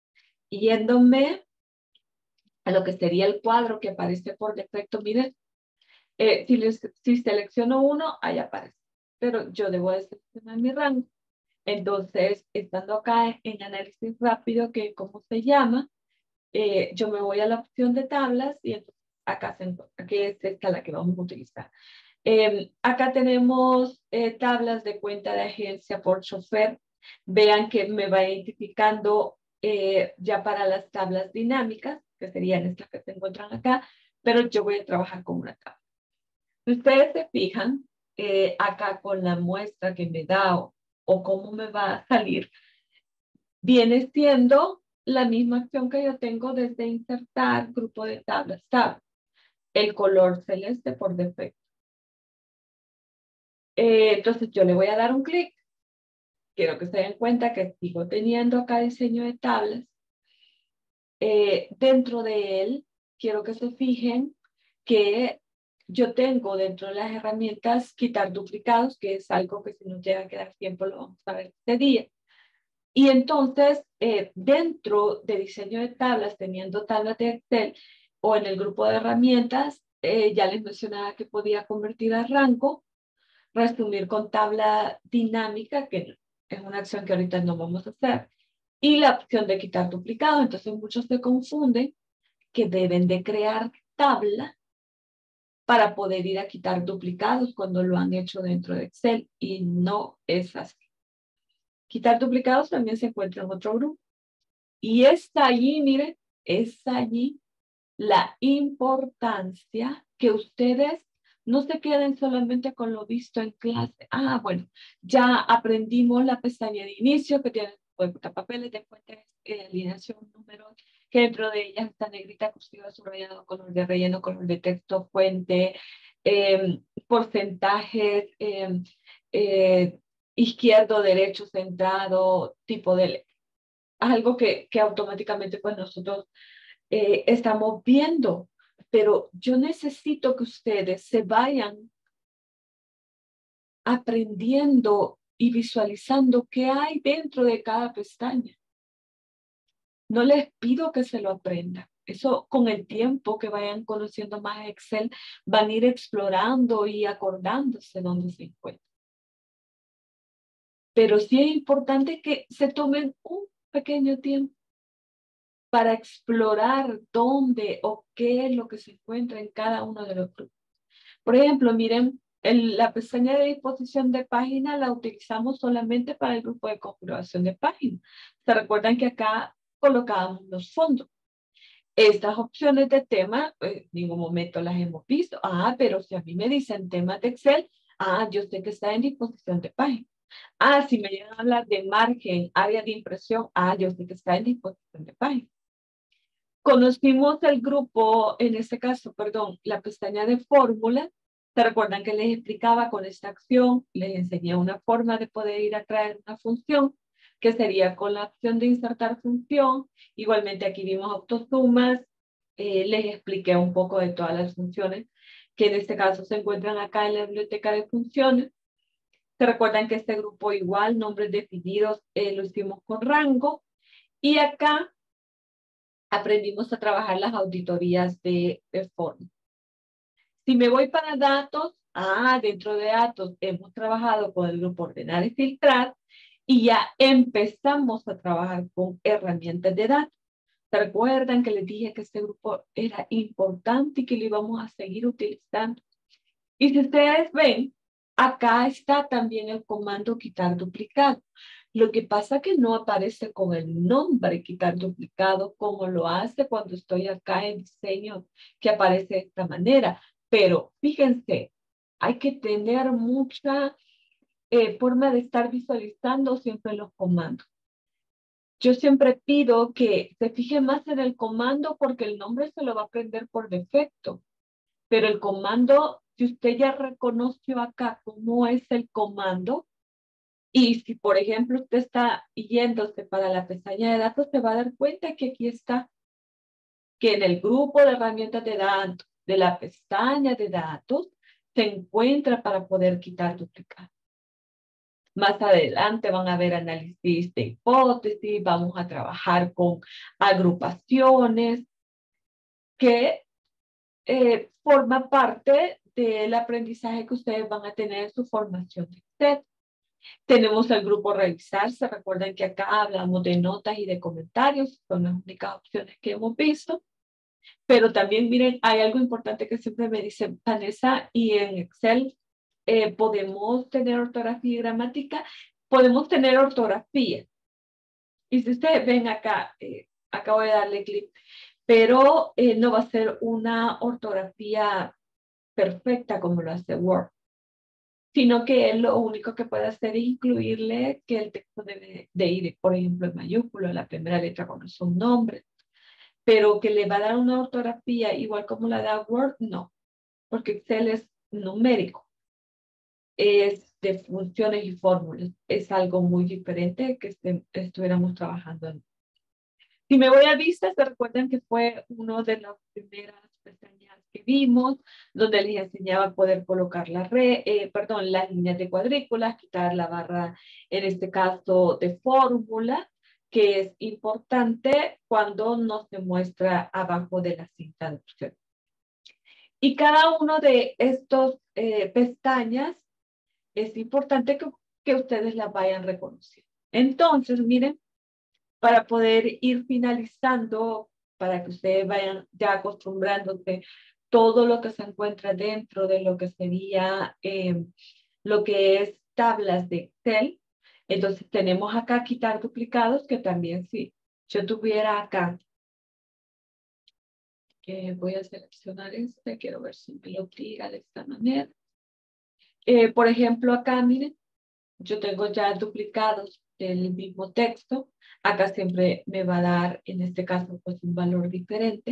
Yéndome a lo que sería el cuadro que aparece por defecto, miren, si selecciono uno, ahí aparece. Pero yo debo de seleccionar mi rango. Entonces, estando acá en análisis rápido, que como se llama, yo me voy a la opción de tablas y entonces acá se encuentra, que es esta la que vamos a utilizar. Acá tenemos tablas de cuenta de agencia por chofer. Vean que me va identificando ya para las tablas dinámicas, que serían estas que se encuentran acá, pero yo voy a trabajar con una tabla. Si ustedes se fijan, acá con la muestra que me da o cómo me va a salir, viene siendo la misma acción que yo tengo desde insertar grupo de tablas, tab, el color celeste por defecto. Entonces yo le voy a dar un clic. Quiero que se den cuenta que sigo teniendo acá diseño de tablas. Dentro de él, quiero que se fijen que yo tengo dentro de las herramientas quitar duplicados, que es algo que si nos llega a quedar tiempo lo vamos a ver este día. Y entonces, dentro de diseño de tablas, teniendo tablas de Excel o en el grupo de herramientas, ya les mencionaba que podía convertir a rango, resumir con tabla dinámica, que es una acción que ahorita no vamos a hacer, y la opción de quitar duplicado. Entonces muchos se confunden que deben de crear tabla para poder ir a quitar duplicados cuando lo han hecho dentro de Excel, y no es así. Quitar duplicados también se encuentra en otro grupo. Y está allí, miren, es allí la importancia que ustedes no se queden solamente con lo visto en clase. Ah, bueno, ya aprendimos la pestaña de inicio que tiene papeles de fuentes, alineación, números, que dentro de ellas está negrita, cursiva, subrayado, color de relleno, color de texto, fuente, porcentajes, izquierdo, derecho, centrado, tipo de algo que automáticamente pues nosotros estamos viendo, pero yo necesito que ustedes se vayan aprendiendo y visualizando qué hay dentro de cada pestaña. No les pido que se lo aprendan. Eso con el tiempo que vayan conociendo más Excel, van a ir explorando y acordándose dónde se encuentran. Pero sí es importante que se tomen un pequeño tiempo para explorar dónde o qué es lo que se encuentra en cada uno de los grupos. Por ejemplo, miren, la pestaña de disposición de página la utilizamos solamente para el grupo de configuración de página. ¿Se recuerdan que acá colocábamos los fondos? Estas opciones de tema, en ningún momento las hemos visto. Ah, pero si a mí me dicen temas de Excel, yo sé que está en disposición de página. Si me llegan a hablar de margen, área de impresión, yo sé que está en disposición de página. Conocimos el grupo, en este caso, perdón, la pestaña de fórmulas. ¿Se recuerdan que les explicaba con esta acción? Les enseñé una forma de poder ir a traer una función. que sería con la opción de insertar función. Igualmente aquí vimos autosumas, les expliqué un poco de todas las funciones que en este caso se encuentran acá en la biblioteca de funciones. Se recuerdan que este grupo igual, nombres definidos, lo hicimos con rango. Y acá aprendimos a trabajar las auditorías de forma. Si me voy para datos, dentro de datos hemos trabajado con el grupo ordenar y filtrar y ya empezamos a trabajar con herramientas de datos. ¿Se recuerdan que les dije que este grupo era importante y que lo íbamos a seguir utilizando? Y si ustedes ven, acá está también el comando quitar duplicado. Lo que pasa que no aparece con el nombre quitar duplicado como lo hace cuando estoy acá en diseño, que aparece de esta manera. Pero fíjense, hay que tener mucha forma de estar visualizando siempre los comandos. Yo siempre pido que se fije más en el comando porque el nombre se lo va a aprender por defecto. Pero el comando, si usted ya reconoció acá cómo es el comando, y si por ejemplo usted está yéndose para la pestaña de datos, se va a dar cuenta que aquí está, que en el grupo de herramientas de datos, de la pestaña de datos, se encuentra para poder quitar duplicados. Más adelante van a ver análisis de hipótesis, vamos a trabajar con agrupaciones que forma parte del aprendizaje que ustedes van a tener en su formación de Excel. Tenemos el grupo revisar, se recuerdan que acá hablamos de notas y de comentarios, son las únicas opciones que hemos visto. Pero también miren, hay algo importante que siempre me dicen, Vanessa, y en Excel podemos tener ortografía y gramática, podemos tener ortografía. Y si ustedes ven acá, acabo de darle clic, pero no va a ser una ortografía perfecta como lo hace Word, sino que él lo único que puede hacer es incluirle que el texto debe de ir, por ejemplo, en mayúsculo, la primera letra cuando son nombres, pero que le va a dar una ortografía igual como la da Word, no, porque Excel es numérico, es de funciones y fórmulas, es algo muy diferente que estuviéramos trabajando en. Si me voy a vistas, se recuerdan que fue una de las primeras pestañas que vimos, donde les enseñaba a poder colocar las líneas de cuadrículas, quitar la barra, en este caso, de fórmula, que es importante cuando no se muestra abajo de la cinta de opción. Y cada uno de estos pestañas es importante que ustedes las vayan reconociendo. Entonces, miren, para poder ir finalizando, para que ustedes vayan ya acostumbrándose todo lo que se encuentra dentro de lo que sería lo que es tablas de Excel. Entonces tenemos acá quitar duplicados, que también si yo tuviera acá, que voy a seleccionar este, quiero ver si me lo tira de esta manera. Por ejemplo, acá miren, yo tengo ya duplicados del mismo texto. Acá siempre me va a dar, en este caso, pues un valor diferente.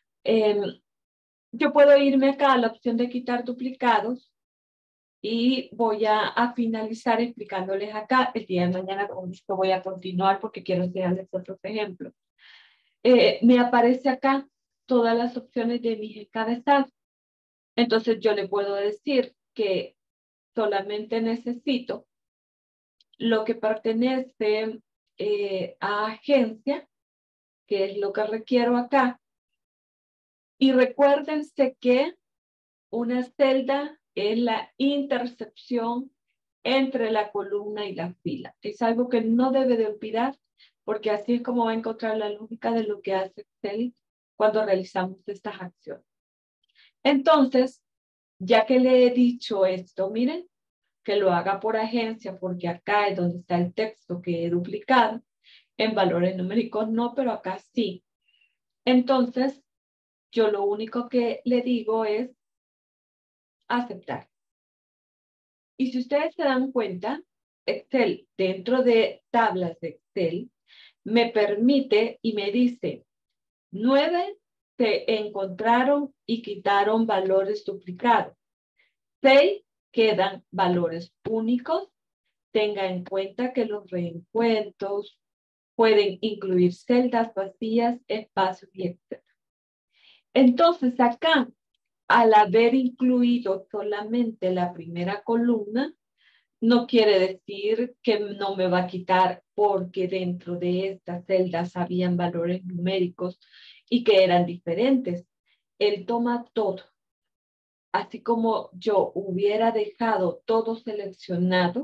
Yo puedo irme acá a la opción de quitar duplicados y voy a finalizar explicándoles acá. El día de mañana con esto voy a continuar porque quiero enseñarles otros ejemplos. Me aparece acá todas las opciones de mis encabezados. Entonces yo le puedo decir que solamente necesito lo que pertenece a agencia, que es lo que requiero acá. Y recuérdense que una celda es la intercepción entre la columna y la fila. Es algo que no debe de olvidar, porque así es como va a encontrar la lógica de lo que hace Excel cuando realizamos estas acciones. Entonces, ya que le he dicho esto, miren, que lo haga por agencia, porque acá es donde está el texto que he duplicado. En valores numéricos no, pero acá sí. Entonces, yo lo único que le digo es aceptar. Y si ustedes se dan cuenta, Excel, dentro de tablas de Excel, me permite y me dice, 9 se encontraron y quitaron valores duplicados. 6 quedan valores únicos Tenga en cuenta que los reencuentros pueden incluir celdas vacías, espacios y etc. Entonces acá, al haber incluido solamente la primera columna, no quiere decir que no me va a quitar porque dentro de estas celdas habían valores numéricos y que eran diferentes. Él toma todo. Así como yo hubiera dejado todo seleccionado,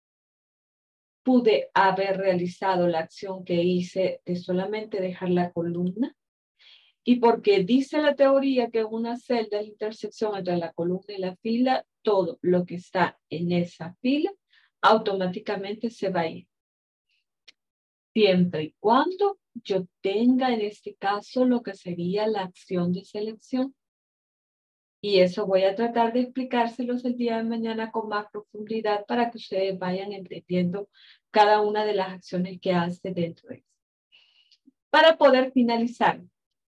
pude haber realizado la acción que hice de solamente dejar la columna. Y porque dice la teoría que una celda es la intersección entre la columna y la fila, todo lo que está en esa fila automáticamente se va a ir. Siempre y cuando yo tenga en este caso lo que sería la acción de selección. Y eso voy a tratar de explicárselos el día de mañana con más profundidad para que ustedes vayan entendiendo cada una de las acciones que hace dentro de eso. Para poder finalizar,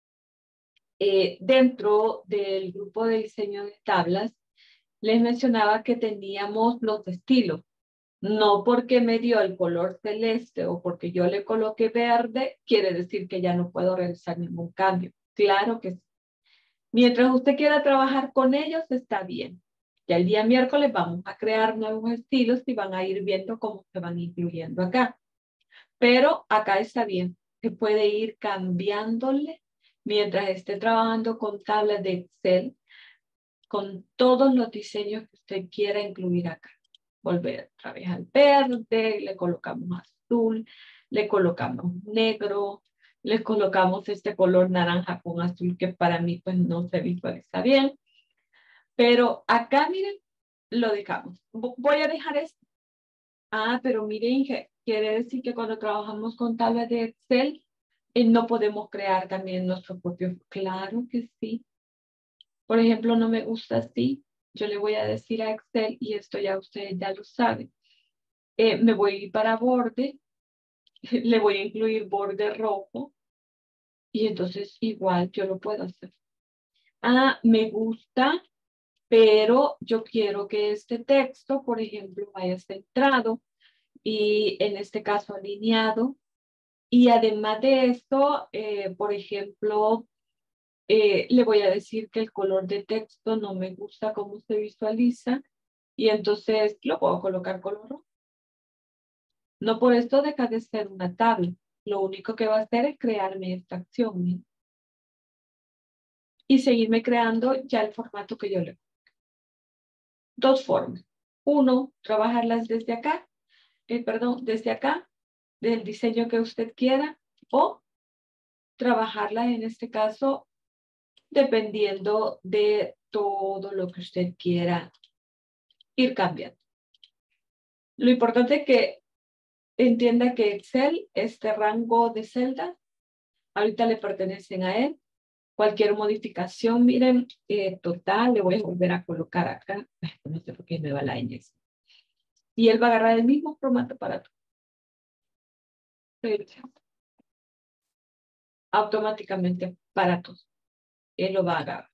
dentro del grupo de diseño de tablas, les mencionaba que teníamos los estilos. No porque me dio el color celeste o porque yo le coloqué verde, quiere decir que ya no puedo realizar ningún cambio. Claro que sí. Mientras usted quiera trabajar con ellos, está bien. Ya el día miércoles vamos a crear nuevos estilos y van a ir viendo cómo se van incluyendo acá. Pero acá está bien. Se puede ir cambiándole mientras esté trabajando con tablas de Excel, con todos los diseños que usted quiera incluir acá. Volver otra vez al verde, le colocamos azul, le colocamos negro, le colocamos este color naranja con azul que para mí pues no se visualiza bien. Pero acá, miren, lo dejamos. Voy a dejar esto. Ah, pero miren, Inge, quiere decir que cuando trabajamos con tablas de Excel, no podemos crear también nuestro propio. Claro que sí. Por ejemplo, no me gusta así. Yo le voy a decir a Excel, y esto ya ustedes ya lo saben. Me voy a ir para borde, le voy a incluir borde rojo, y entonces igual yo lo puedo hacer. Ah, me gusta, pero yo quiero que este texto, por ejemplo, vaya centrado y en este caso alineado. Y además de esto, por ejemplo, le voy a decir que el color de texto no me gusta cómo se visualiza y entonces lo puedo colocar color rojo. No por esto deja de ser una tabla. Lo único que va a hacer es crearme esta acción, ¿sí? Y seguirme creando ya el formato que yo le. Dos formas. Uno, trabajarlas desde acá, desde acá, del diseño que usted quiera, o trabajarlas en este caso dependiendo de todo lo que usted quiera ir cambiando. Lo importante es que entienda que Excel, este rango de celdas, ahorita le pertenecen a él. Cualquier modificación, miren, total, le voy a volver a colocar acá. No sé por qué me va la ñ. Y él va a agarrar el mismo formato para todo. Automáticamente para todos. Él lo va a agarrar.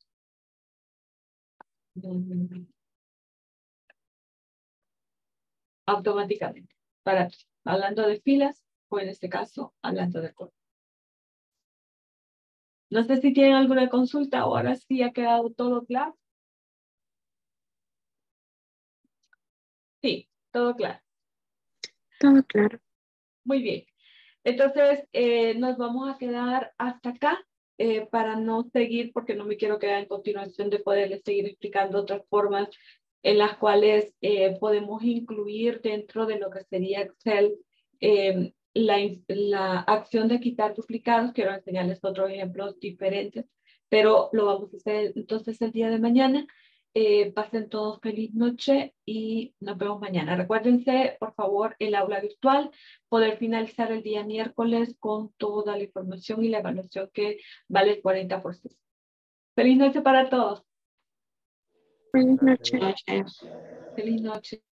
Automáticamente. Para todos. Hablando de filas, o en este caso, hablando de color. No sé si tienen alguna consulta, ahora sí ha quedado todo claro. Sí, todo claro. Todo claro. Muy bien. Entonces, nos vamos a quedar hasta acá para no seguir, porque no me quiero quedar en continuación de poderles seguir explicando otras formas en las cuales podemos incluir dentro de lo que sería Excel la acción de quitar duplicados. Quiero enseñarles otros ejemplos diferentes, pero lo vamos a hacer entonces el día de mañana. Pasen todos feliz noche y nos vemos mañana. Recuérdense, por favor, el aula virtual, poder finalizar el día miércoles con toda la información y la evaluación que vale el 40%. Feliz noche para todos. Buenas noches. Feliz noche.